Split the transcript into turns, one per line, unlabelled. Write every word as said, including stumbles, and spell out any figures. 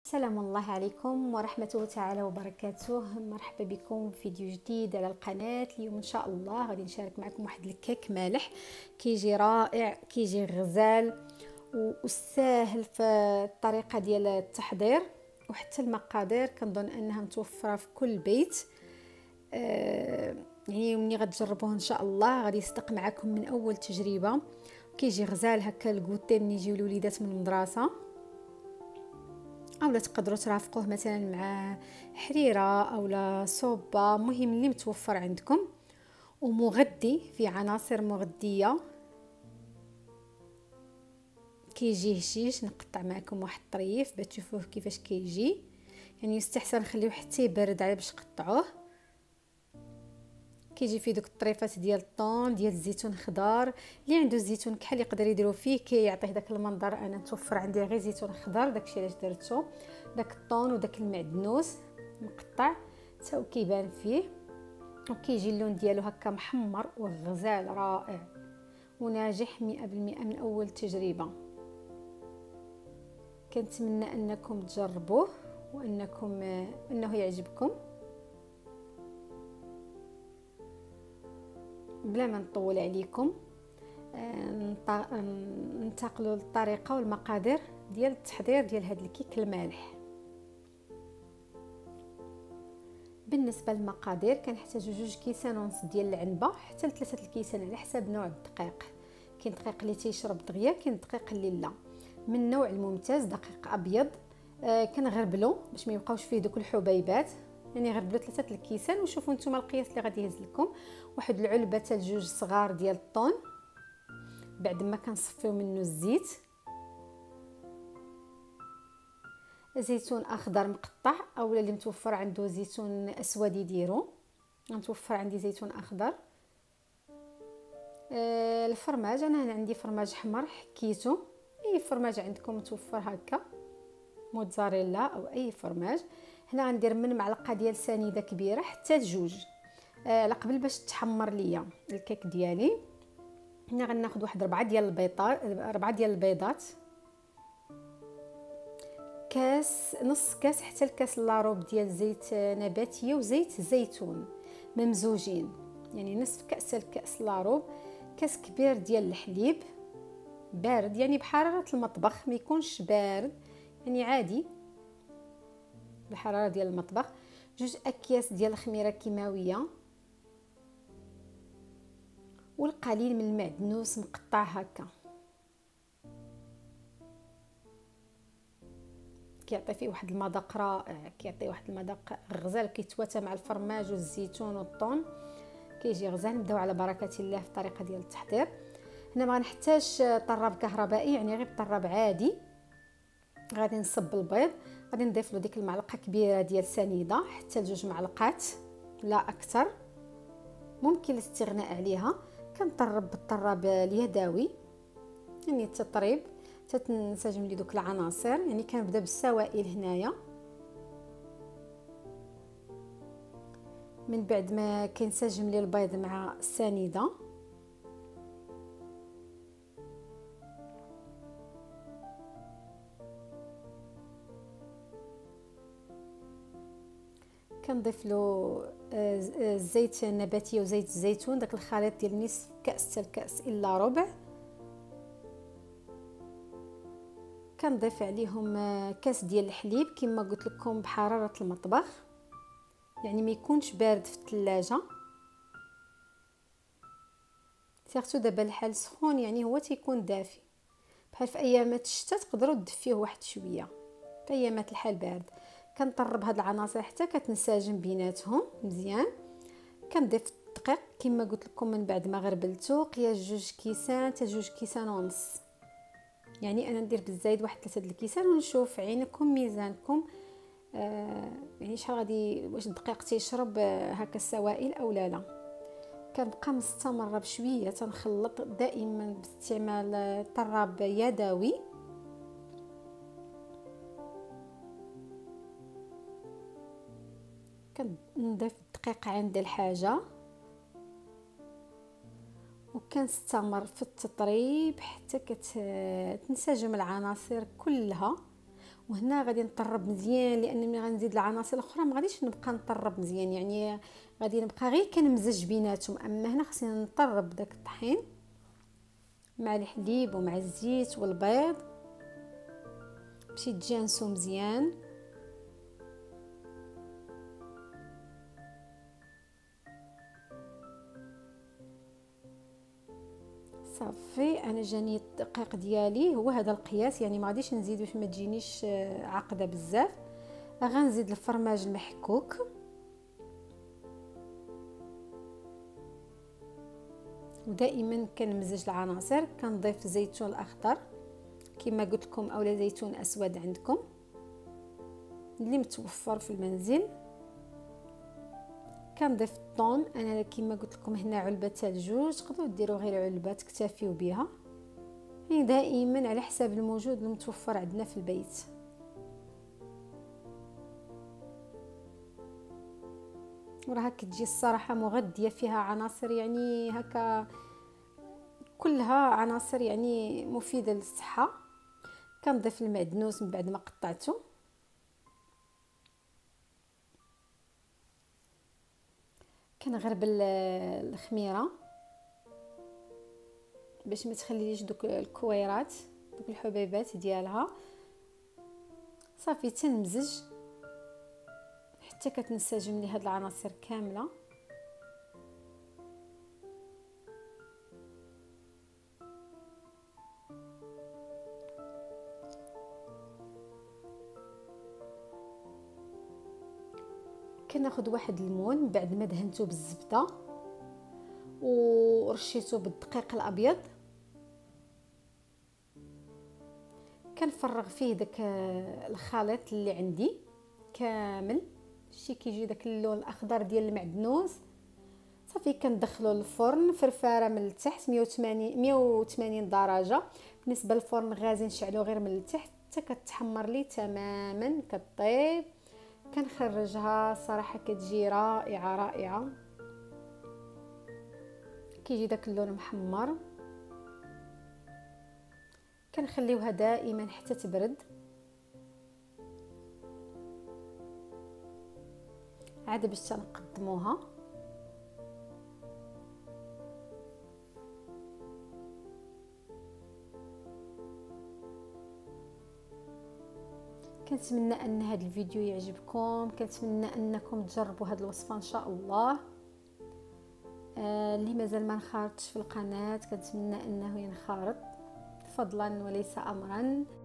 سلام الله عليكم ورحمة تعالى وبركاته. مرحبا بكم في فيديو جديد على القناة. اليوم ان شاء الله غادي نشارك معكم واحد الكيك مالح كيجي رائع، كيجي غزال وسهل في الطريقة ديال التحضير، وحتى المقادير كنظن انها متوفرة في كل بيت. آه يعني ملي غتجربوه ان شاء الله غادي يصدق معكم من اول تجربة. كيجي غزال هكا الكوتي ملي يجيو الوليدات من المدرسة، اولا تقدروا ترافقوه مثلا مع حريره اولا صوبه، مهم اللي متوفر عندكم، ومغذي في عناصر مغذيه. كيجي هشيش. نقطع معكم واحد الطريف باش تشوفوه كيفاش كيجي، يعني يستحسن نخليوه حتى يبرد على باش نقطعوه. كيجي فيه دوك الطريفات ديال الطون ديال الزيتون خضار. اللي عنده الزيتون كحل يقدر يديرو فيه كيعطيه داك المنظر. انا متوفر عندي غير زيتون خضر، داكشي علاش درتو. داك الطون وداك المعدنوس مقطع حتى هو كيبان فيه، وكيجي اللون ديالو هكا محمر وغزال رائع وناجح مئة بالمئة من اول تجربه. كنتمنى انكم تجربوه وانكم انه يعجبكم. بلا ما نطول عليكم ننتقلوا للطريقه والمقادير ديال التحضير ديال هذا الكيك المالح. بالنسبه للمقادير كنحتاجو جوج كيسان ونص ديال العنبه حتى لثلاثه الكيسان على حسب نوع الدقيق. كاين دقيق اللي تيشرب دغيا، كاين دقيق اللي لا. من النوع الممتاز دقيق ابيض. آه كنغربلو باش ما يبقاوش فيه دوك الحبيبات، يعني غربلوا ثلاثه الكيسان وشوفوا نتوما القياس اللي غادي يهز لكم. واحد العلبه حتى لجوج صغار ديال الطون بعد ما كنصفيو منه الزيت. زيتون اخضر مقطع اولا اللي متوفر عنده زيتون اسود يديرو. متوفر عندي زيتون اخضر. آه الفرماج انا هنا عندي فرماج حمر حكيته، اي فرماج عندكم متوفر هكا موتزاريلا او اي فرماج. هنا غندير من معلقه ديال سنيده كبيره حتى لجوج آه على قبل باش تحمر ليا الكيك ديالي. هنا غناخذ واحد ربعة ديال البيضات، ربعة ديال البيضات، كاس نص كاس حتى الكاس لاروب ديال زيت نباتيه وزيت زيتون ممزوجين، يعني نصف كاس الكاس لاروب. كاس كبير ديال الحليب بارد، يعني بحراره المطبخ، ما يكونش بارد، يعني عادي بحراره ديال المطبخ. جوج اكياس ديال الخميره كيماويه، والقليل من المعدنوس مقطع هكا. كيعطي فيه واحد المذاق رائع، كيعطي واحد المذاق غزال، كيتواتى مع الفرماج والزيتون والطون، كيجي غزال. نبداو على بركه الله في الطريقه ديال التحضير. هنا ما غنحتاجش طراب كهربائي، يعني غير طراب عادي. غادي نصب البيض، غادي نضيف له ديك المعلقه كبيره ديال سنيده حتى لجوج معلقات لا اكثر، ممكن الاستغناء عليها. كنطرب بالطراب اليدوي، يعني التطريب تتنسجم لي دوك العناصر. يعني كنبدا بالسوائل هنايا، من بعد ما كينسجم لي البيض مع السنيده كنضيف له الزيت النباتي وزيت الزيتون، داك الخليط ديال نصف كاس حتى الكاس الا ربع. كنضيف عليهم كاس ديال الحليب كما قلت لكم بحراره المطبخ، يعني ما يكونش بارد في الثلاجه. سيرتو دابا الحال سخون، يعني هو تيكون دافي، بحال في ايامات الشتاء تقدروا تدفيوه واحد شويه، في ايامات الحال بارد. كنطرب هاد العناصر حتى كتنسجم بيناتهم مزيان. كنضيف الدقيق كما قلت لكم من بعد ما غربلته، قياس جوج كيسان حتى جوج كيسان ونص، يعني انا ندير بالزايد واحد ثلاثه د الكيسان ونشوف عينكم ميزانكم. آه يعني شحال غادي، واش الدقيق تيشرب آه هكا السوائل او لا لا. كنبقى مستمره بشويه تنخلط دائما باستعمال طراب يدوي. كنضيف الدقيق عند الحاجه، وكنستمر في التطريب حتى كتنسجم العناصر كلها. وهنا غادي نطرب مزيان، لان ملي غنزيد العناصر الاخرى ما غاديش نبقى نطرب مزيان، يعني غادي نبقى غير كنمزج بيناتهم. اما هنا خصني نطرب داك الطحين مع الحليب ومع الزيت والبيض باش يتجانسوا مزيان. صافي انا جاني الدقيق ديالي هو هذا القياس، يعني ما غاديش نزيد باش ما تجينيش عاقده بزاف. غنزيد الفرماج المحكوك، ودائما كنمزج العناصر. كنضيف الزيتون الاخضر كما قلت لكم اولا زيتون اسود عندكم اللي متوفر في المنزل. كنضيف الثوم، انا كما قلت لكم هنا علبه تاع الجوج، تقدروا ديروا غير علبه تكتفيوا بها، يعني دائما على حساب الموجود المتوفر عندنا في البيت. وراها كتجي الصراحه مغذيه، فيها عناصر يعني هكا كلها عناصر يعني مفيده للصحه. كنضيف المعدنوس من بعد ما قطعته، كنغرب الخميره باش ما تخليليش دوك الكويرات دوك الحبيبات ديالها. صافي تنمزج حتى كتنسجم لي هاد العناصر كامله. كناخذ واحد الليمون بعد ما دهنته بالزبده ورشيته بالدقيق الابيض، كنفرغ فيه داك الخليط اللي عندي كامل، شتي كيجي داك اللون الاخضر ديال المعدنوس. صافي كندخلو للفرن فرفاره من التحت مية وثمانين مية وثمانين درجه. بالنسبه للفرن غازي نشعلو غير من التحت حتى كتحمر لي تماما كطيب. كنخرجها صراحه كتجي رائعه رائعه، كيجي داك اللون محمر. كنخليوها دائما حتى تبرد، عاد باش تنقدموها. كنتمنى ان هذا الفيديو يعجبكم، كنتمنى انكم تجربوا هذه الوصفه ان شاء الله. آه اللي مازال ما انخرطش في القناه كنتمنى انه ينخرط فضلا وليس امرا.